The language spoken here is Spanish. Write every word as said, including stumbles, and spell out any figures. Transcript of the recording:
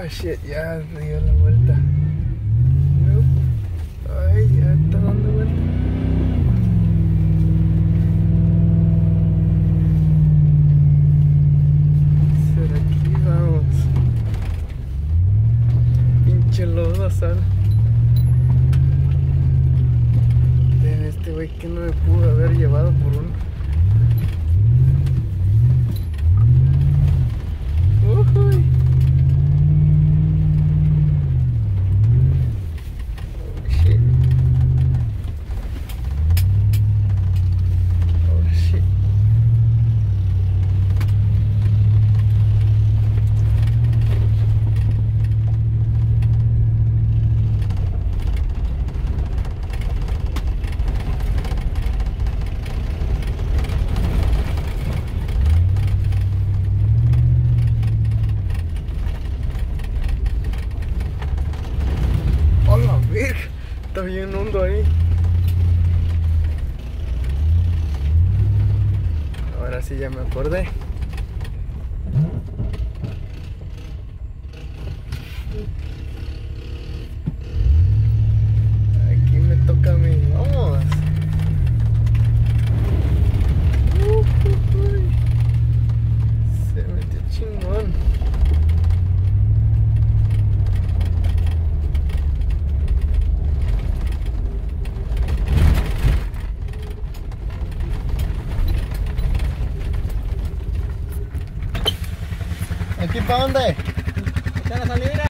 shit, ya se dio la vuelta. Ay, ya está dando vuelta. Por aquí vamos. Pinche lodo, sal. De este güey que no me pudo haber llevado por uno. Uy. Está bien hondo ahí. Ahora sí ya me acordé. Aquí me toca a mí. Vamos. Uh, uh, uh. Se metió chingón. ¿Aquí para dónde? ¿Está la salida?